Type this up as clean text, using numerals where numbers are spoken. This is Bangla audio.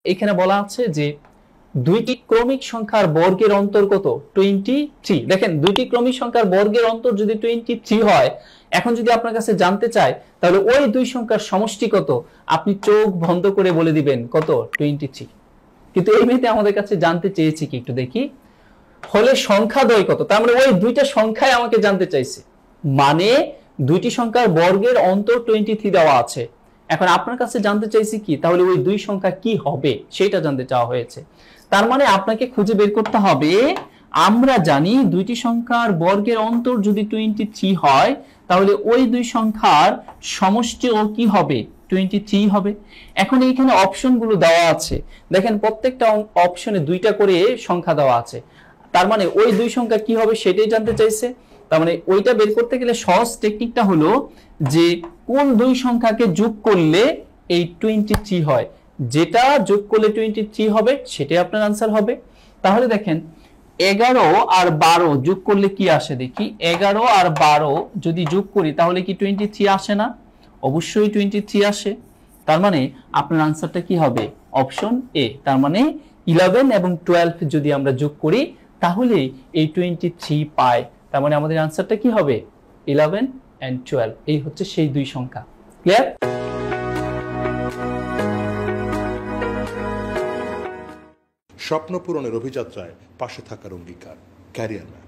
এখানে বলা আছে যে দুইটি ক্রমিক সংখ্যার বর্গের অন্তর কত 23। দেখেন দুইটি ক্রমিক সংখ্যার বর্গের অন্তর যদি 23 হয়, এখন যদি আপনার কাছে জানতে চায় তাহলে ওই দুই সংখ্যার সমষ্টি কত, আপনি চোখ বন্ধ করে বলে দিবেন কত 23। কিন্তু এই মেয়েতে আমাদের কাছে জানতে চেয়েছি কি একটু দেখি, হলে সংখ্যাদ্বয় কত, তার মানে ওই দুইটা সংখ্যায় আমাকে জানতে চাইছে, মানে দুইটি সংখ্যার বর্গের অন্তর 23 দেওয়া আছে। এখন আপনার কাছে জানতে চাইছি কি, তাহলে ওই দুই সংখ্যা কি হবে সেটা জানতে চাওয়া হয়েছে। তার মানে আপনাকে খুঁজে বের করতে হবে, আমরা জানি দুইটি সংখ্যার বর্গের অন্তর যদি 23 হয় তাহলে ওই দুই সংখ্যার সমষ্টিও কি হবে 23 হবে। এখন এইখানে অপশনগুলো দেওয়া আছে, দেখেন প্রত্যেকটা অপশনে দুইটা করে সংখ্যা দেওয়া আছে, তার মানে ওই দুই সংখ্যা কি হবে সেটাই জানতে চাইছে। তার মানে ওইটা বের করতে গেলে সহজ টেকনিকটা হলো যে কোন দুই সংখ্যাকে যোগ করলে এই 23 হয়, যেটা যোগ করলে 23 হবে সেটাই আপনার আনসার হবে। তাহলে দেখেন 11 আর 12 যোগ করলে কি আসে দেখি, 11 আর 12 যদি যোগ করি তাহলে কি 23 আসে না? অবশ্যই 23 আসে। তার মানে আপনার আনসারটা কি হবে অপশন এ। তার মানে 11 এবং 12 যদি আমরা যোগ করি তাহলে এই 23 পাই। তার মানে আমাদের আনসারটা কি হবে 11 and 12। এই হচ্ছে সেই দুই সংখ্যা। ক্লিয়ার? স্বপ্ন পূরণের অভিযাত্রায় পাশে থাকার অঙ্গীকার, ক্যারিয়ার ম্যাপ।